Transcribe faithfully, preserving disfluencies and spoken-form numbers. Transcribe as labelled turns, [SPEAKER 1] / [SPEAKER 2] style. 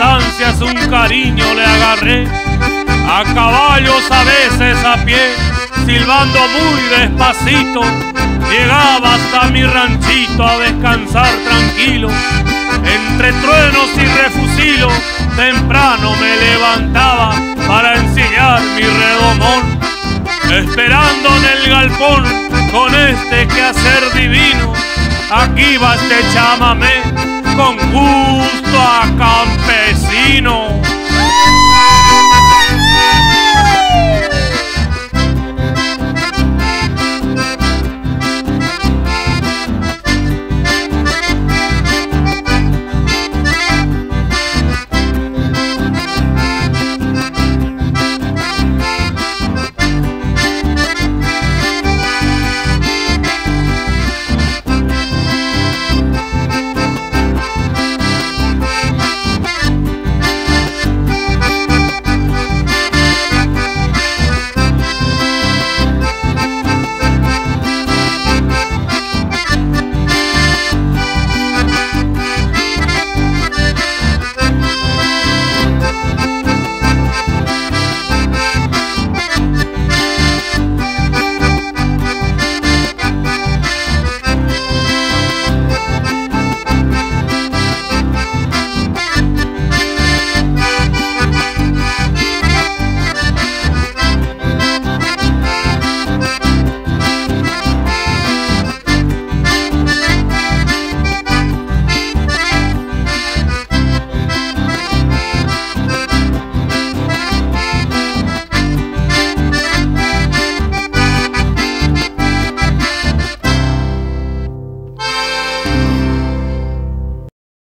[SPEAKER 1] ansias un cariño le agarré. A caballos a veces a pie, silbando muy despacito, llegaba hasta mi ranchito a descansar tranquilo. Entre truenos y refusilos, temprano me levantaba para ensillar mi redomón, esperando en el galpón con este quehacer divino. Aquí va este chamamé